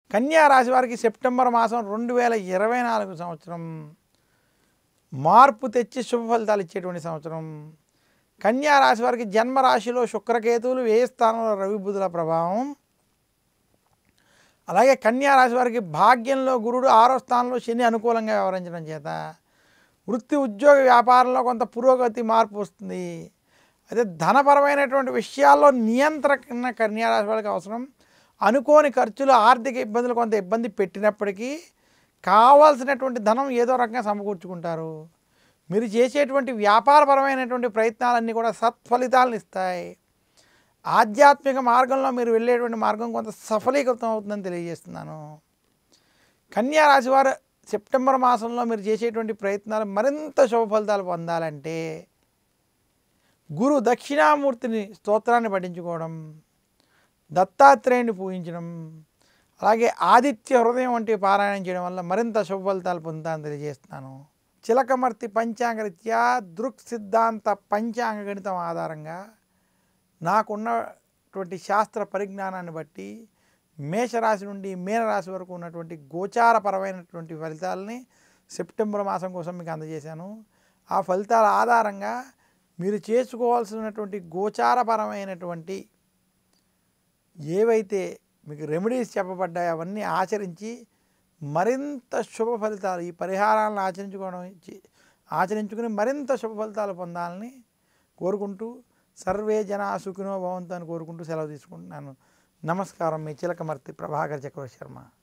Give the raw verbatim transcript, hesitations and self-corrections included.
కన్యా రాశి వారికి సెప్టెంబర్ మాసం రెండు వేల ఇరవై నాలుగు సంవత్సరం మార్పు తెచ్చి శుభ ఫలితాలు ఇచ్చేటువంటి సంవత్సరం. కన్యా రాశి వారికి జన్మరాశిలో శుక్రకేతువులు, వ్యయ స్థానంలో రవి బుధుల ప్రభావం. అలాగే కన్యా రాశి వారికి భాగ్యంలో గురుడు, ఆరో స్థానంలో శని అనుకూలంగా వ్యవహరించడం చేత వృత్తి, ఉద్యోగ, వ్యాపారంలో కొంత పురోగతి, మార్పు వస్తుంది. అయితే ధనపరమైనటువంటి విషయాల్లో నియంత్రణ కన్యా రాశి వారికి అవసరం. అనుకోని ఖర్చులు, ఆర్థిక ఇబ్బందులు కొంత ఇబ్బంది పెట్టినప్పటికీ కావాల్సినటువంటి ధనం ఏదో రకంగా సమకూర్చుకుంటారు. మీరు చేసేటువంటి వ్యాపారపరమైనటువంటి ప్రయత్నాలన్నీ కూడా సత్ఫలితాలను ఇస్తాయి. ఆధ్యాత్మిక మార్గంలో మీరు వెళ్ళేటువంటి మార్గం కొంత సఫలీకృతం అవుతుందని తెలియజేస్తున్నాను. కన్యా రాశి వారు సెప్టెంబర్ మాసంలో మీరు చేసేటువంటి ప్రయత్నాలు మరింత శుభ ఫలితాలు పొందాలంటే గురు దక్షిణామూర్తిని స్తోత్రాన్ని పఠించుకోవడం, దత్తాత్రేయుని పూజించడం, అలాగే ఆదిత్య హృదయం వంటి పారాయణం చేయడం వల్ల మరింత శుభ ఫలితాలు పొందుతానని తెలియజేస్తున్నాను. చిలకమర్తి పంచాంగరీత్యా దృక్ సిద్ధాంత పంచాంగ గణితం ఆధారంగా నాకున్నటువంటి శాస్త్ర పరిజ్ఞానాన్ని బట్టి మేషరాశి నుండి మీనరాశి వరకు ఉన్నటువంటి గోచారపరమైనటువంటి ఫలితాలని సెప్టెంబర్ మాసం కోసం మీకు అందజేశాను. ఆ ఫలితాల ఆధారంగా మీరు చేసుకోవాల్సినటువంటి గోచారపరమైనటువంటి ఏవైతే మీకు రెమెడీస్ చెప్పబడ్డాయో అవన్నీ ఆచరించి మరింత శుభ ఫలితాలు, ఈ పరిహారాలను ఆచరించుకోవడం ఆచరించుకుని మరింత శుభ ఫలితాలు పొందాలని కోరుకుంటూ సర్వే జనా సుఖినో భవంతు అని కోరుకుంటూ సెలవు తీసుకుంటున్నాను. నమస్కారం. మీ చిలకమర్తి ప్రభాకర్ చక్రవర్తి శర్మ.